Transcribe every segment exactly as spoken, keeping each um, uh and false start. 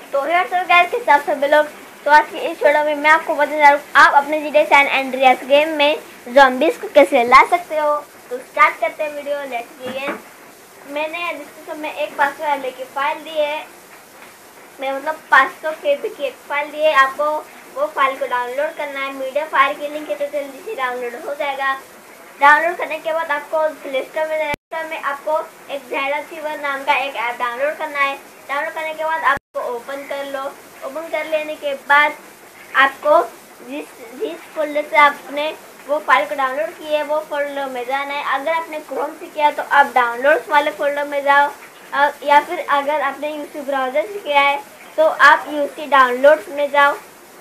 तो here sir guys के साथ सभी लोग। तो आज की इस वीडियो में मैं आपको बताने जा रहा हूँ आप अपने G T A San Andreas game में ज़ॉम्बीज को कैसे ला सकते हो। तो स्टार्ट करते हैं वीडियो, लेट्स बिगिन। मैंने डिस्क्रिप्शन में एक पाँच सौ एम बी की फाइल दी है, मैं मतलब पाँच सौ के बी की एक फाइल दी है। आपको वो फाइल को डाउनलोड करना है। मीडिया फाइल की लिंक है तो जल्दी से डाउनलोड हो जाएगा। डाउनलोड करने के बाद आपको प्ले स्टोर में में आपको एक ज़ायरा फीवर नाम का एक ऐप डाउनलोड करना है। डाउनलोड करने के बाद आपको ओपन कर लो। ओपन कर लेने के बाद आपको जिस जिस फोल्डर से आपने वो फाइल को डाउनलोड की है वो फोल्डर में जाना है। अगर आपने क्रोम से किया तो आप डाउनलोड्स वाले फोल्डर में जाओ, या फिर अगर आपने यूसी ब्राउज़र से किया है तो आप यूसी डाउनलोड्स में जाओ।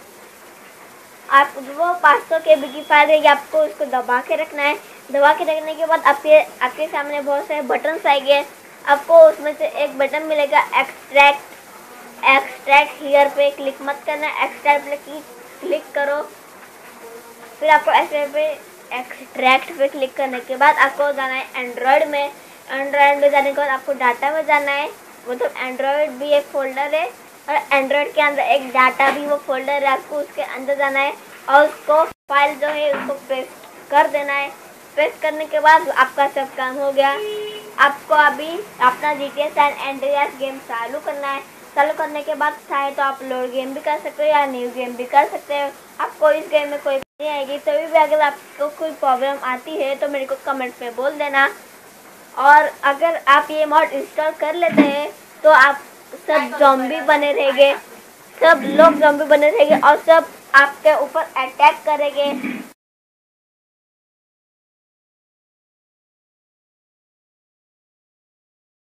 आप वो पाँच सौ के बी की फाइल है, आपको उसको दबा के रखना है। दबा के रखने के बाद आपके आपके सामने बहुत सारे बटन्स आएंगे। आपको उसमें से एक बटन मिलेगा एक्सट्रैक्ट एक्सट्रैक्ट हियर पे क्लिक मत करना, एक्सट्रैक्ट पे क्लिक करो। फिर आपको एक्सट्रैक्ट पे एक्सट्रैक्ट पे क्लिक करने के बाद आपको जाना है एंड्रॉयड में। एंड्रॉयड में जाने के बाद आपको डाटा में जाना है। मतलब एंड्रॉयड भी एक फोल्डर है और एंड्रॉयड के अंदर एक डाटा भी वो फोल्डर है, आपको उसके अंदर जाना है और उसको फाइल जो है उसको पेस्ट कर देना है। पेस्ट करने के बाद आपका सब काम हो गया। आपको अभी अपना G T A San Andreas game चालू करना है। चालू करने के बाद चाहे तो आप लोड गेम भी कर सकते हो या न्यू गेम भी कर सकते हो। आपको इस गेम में कोई नहीं आएगी। तभी भी अगर आपको कोई प्रॉब्लम आती है तो मेरे को कमेंट में बोल देना। और अगर आप ये मॉड इंस्टॉल कर लेते हैं तो आप सब ज़ॉम्बी बने रहेंगे, सब लोग ज़ॉम्बी बने रहेंगे और सब आपके ऊपर अटैक करेंगे।